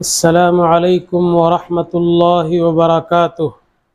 अस्सलामु अलैकुम वरहमतुल्लाहि वबरकातुह।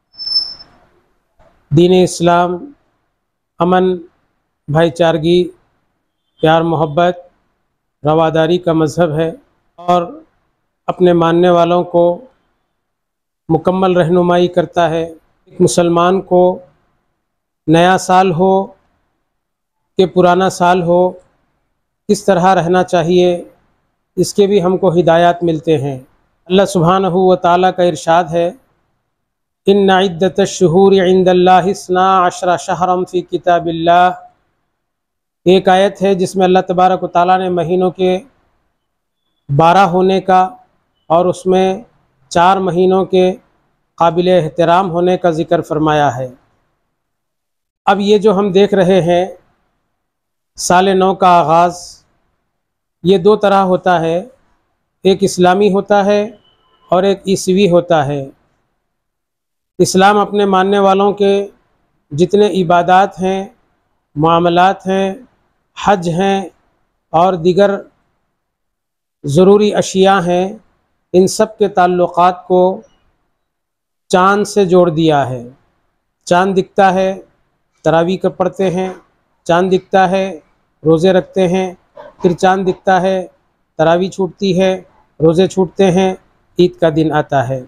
दीन इस्लाम अमन, भाईचारगी, प्यार मोहब्बत, रवादारी का मज़हब है और अपने मानने वालों को मुकम्मल रहनुमाई करता है। एक मुसलमान को नया साल हो कि पुराना साल हो, किस तरह रहना चाहिए, इसके भी हमको हिदायत मिलते हैं। अल्लाह सुब्हानहू व तआला का इरशाद है, इन्ना इद्दतश्शुहूरि इंदल्लाहि इस्ना अशरा शहरम फ़ी किताबिल्लाह। एक आयत है जिसमें अल्लाह तबारक व तआला ने महीनों के 12 होने का और उसमें 4 महीनों के काबिल एहतराम होने का ज़िक्र फरमाया है। अब ये जो हम देख रहे हैं साल नौ का आगाज़, ये 2 तरह होता है, एक इस्लामी होता है और एक ईसवी होता है। इस्लाम अपने मानने वालों के जितने इबादात हैं, मामलात हैं, हज हैं और दीगर ज़रूरी अशिया हैं, इन सब के ताल्लुक़ात को चाँद से जोड़ दिया है। चाँद दिखता है, तरावी का पढ़ते हैं, चाँद दिखता है, रोज़े रखते हैं, फिर चाँद दिखता है, तरावी छूटती है, रोज़े छूटते हैं, ईद का दिन आता है।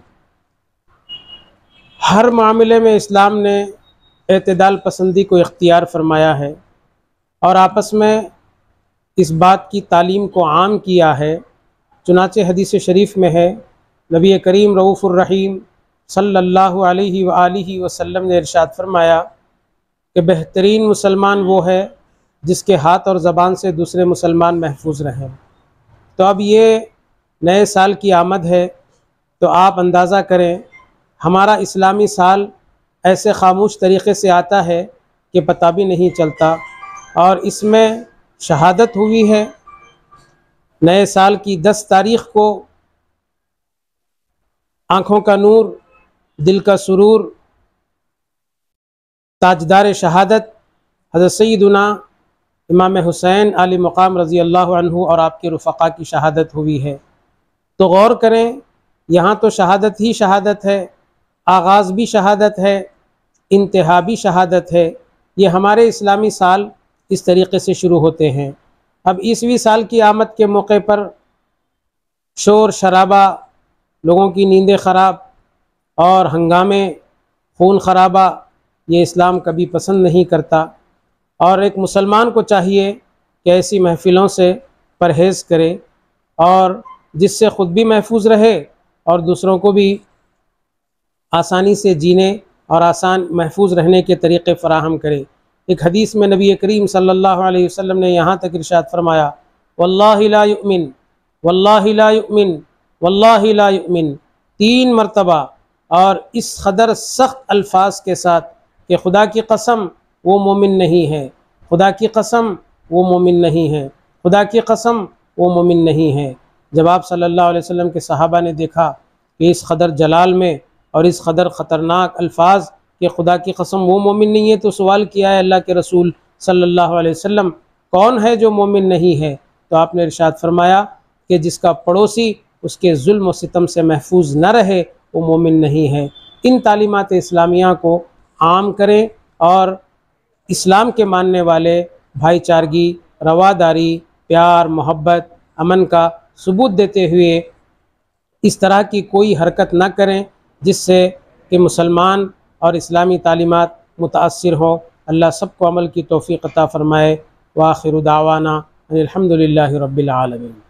हर मामले में इस्लाम ने एतदाल पसंदी को इख्तियार फरमाया है और आपस में इस बात की तालीम को आम किया है। चुनाचे हदीस शरीफ में है, नबी करीम रऊफ़ुर रहीम सल्लल्लाहु अलैहि व आलिहि वसल्लम ने इरशाद फरमाया कि बेहतरीन मुसलमान वो है जिसके हाथ और ज़बान से दूसरे मुसलमान महफूज रहें। तो अब ये नए साल की आमद है, तो आप अंदाज़ा करें हमारा इस्लामी साल ऐसे खामोश तरीक़े से आता है कि पता भी नहीं चलता। और इसमें शहादत हुई है नए साल की 10 तारीख़ को। आँखों का नूर, दिल का सुरूर, ताजदार शहादत हज़रत सैयदुना इमाम हुसैन आली मक़ाम रज़ी अल्लाह अन्हु और आपके रुफ़क़ा की शहादत हुई है। तो गौर करें, यहाँ तो शहादत ही शहादत है, आगाज़ भी शहादत है, इंतहा भी शहादत है। ये हमारे इस्लामी साल इस तरीक़े से शुरू होते हैं। अब ईसवी साल की आमद के मौके पर शोर शराबा, लोगों की नींदें ख़राब और हंगामे, खून खराबा, ये इस्लाम कभी पसंद नहीं करता। और एक मुसलमान को चाहिए कि ऐसी महफ़िलों से परहेज़ करे और जिससे ख़ुद भी महफूज रहे और दूसरों को भी आसानी से जीने और आसान महफूज रहने के तरीक़े फ़राहम करे। एक हदीस में नबी करीम सल्लल्लाहु अलैहि वसल्लम ने यहाँ तक इरशाद फरमाया, वल्लाहि ला युमिन, वल्लाहि ला युमिन, वल्लाहि ला युमिन, 3 मरतबा और इस कदर सख्त अल्फाज के साथ कि खुदा की कसम वो मोमिन नहीं है, खुदा की कसम वो मोमिन नहीं है, खुदा की कसम वो मोमिन नहीं है। जब आप सल्लल्लाहु अलैहि वसल्लम के सहाबा ने देखा कि इस कदर जलाल में और इस कदर ख़तरनाक अल्फाज कि खुदा की कसम वो मोमिन नहीं है, तो सवाल किया है अल्लाह के रसूल सल्लल्लाहु अलैहि वसल्लम, कौन है जो मोमिन नहीं है? तो आपने इरशाद फरमाया कि जिसका पड़ोसी उसके जुल्म व सितम से महफूज न रहे वो मोमिन नहीं है। इन तालीमात इस्लामिया को आम करें और इस्लाम के मानने वाले भाईचारगी, रवादारी, प्यार मोहब्बत, अमन का सबूत देते हुए इस तरह की कोई हरकत न करें जिससे कि मुसलमान और इस्लामी तालीमात मुताअस्सिर हों। अल्लाह सबको अमल की तौफ़ीक़ अता फ़रमाए। व आखिरु दावाना अनिल हम्दुलिल्लाहि रब्बिल आलमीन।